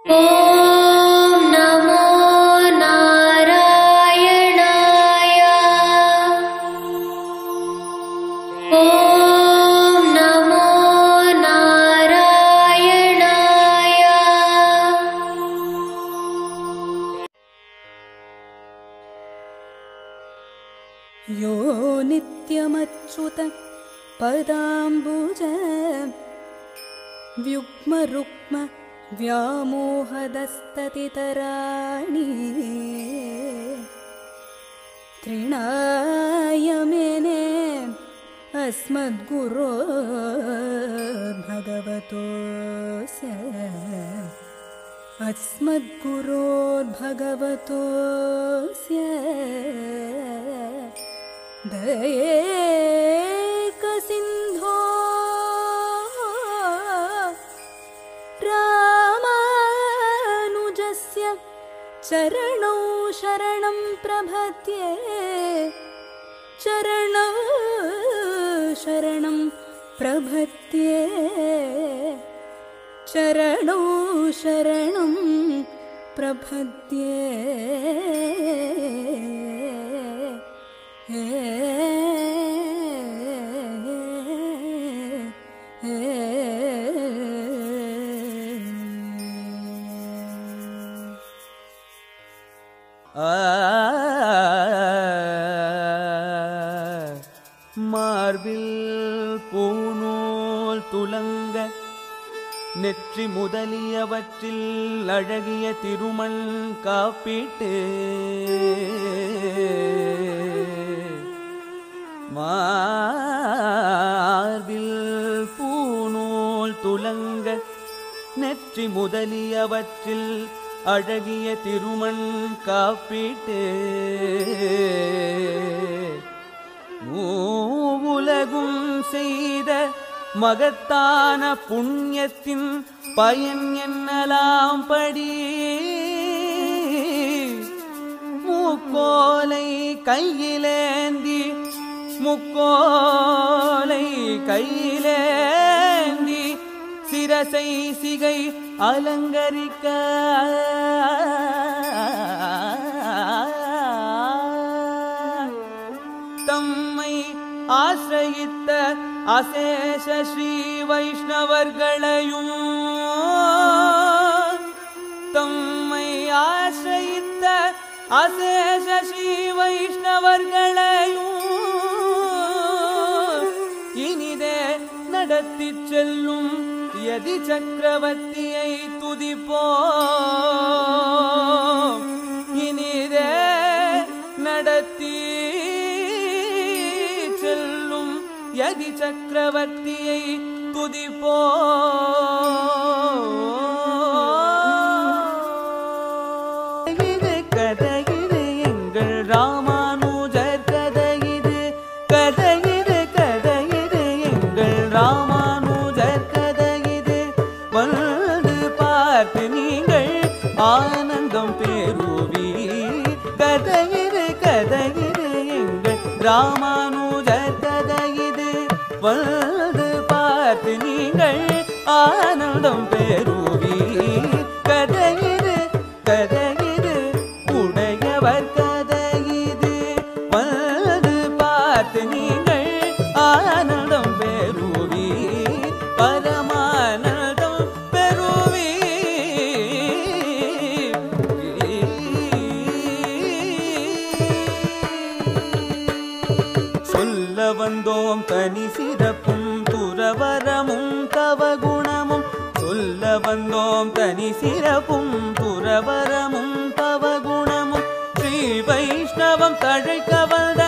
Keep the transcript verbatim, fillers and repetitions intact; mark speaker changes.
Speaker 1: ஓம் நமோ நாராயணாய. ஓம் நமோ நாராயணாய.
Speaker 2: யோ நித்யமச்சுத பதாம்புஜ व्युग्म रुक्म व्यामोहदस्ततितराणि तृणाय मेने अस्मद्गुरो भगवतोऽस्य अस्मद्गुरोर्भगवतोऽस्य दयेकसिन्धो रामानुजस्य चरणौ शरणं प्रपद्ये चरणौ शरणं प्रपद्ये चरणौ शरणं प्रपद्ये
Speaker 3: மார்பில் பூணூல் துலங்க நெற்றி முதலியவற்றில் அழகிய திருமண் காப்பிட்டு மார்பில் பூணூல் துலங்க நெற்றி முதலியவற்றில் அழகிய திருமண் காப்பிட்டு மூவுலகும் செய்த மகத்தான புண்ணியத்தின் பயன் என்னலாம் படி முக்கோலை கையிலேந்தி முக்கோலை கையிலேந்தி சிரசை சிகை அலங்கரிக்க தம்மை ஆசிரயித்த அசேஷ ஸ்ரீ வைஷ்ணவர்களையும் தம்மை ஆசிரயித்த அசேஷ ஸ்ரீ வைஷ்ணவர்களையும் இனிதே நடத்தி செல்லும் யதி சக்கரவர்த்தியை துதிப்போம் இனிதே நடத்தி செல்லும் யதி சக்கரவர்த்தியை துதிப்போம். இது கதையிது எங்கள் ராமானுஜர் கதையிது கதையிது கதையிது எங்கள் ராமானுஜர் கதையிது வந்து பார்த்து நீங்கள் ஆனந்தம் பெறுவீர். கதையிது கதையிது எங்கள் ராமானுஜர் கதையிது வந்து பார்த்து நீங்கள் ஆனந்தம் பெறுவீர். கதையிது கதையிது உடையவர் கதையிது வந்து பார்த்து நீங்கள் ஆனந்தம் பெறுவீர். பரமானந்தம் பெறுவீர். சொல்ல வந்தோம் தனி சிறப்பும் துறவரமும் தவகுணமும் சொல்ல வந்தோம் தனி சிறப்பும் துறவரமும் தவகுணமும் ஸ்ரீ வைஷ்ணவம் தழைக்க வந்த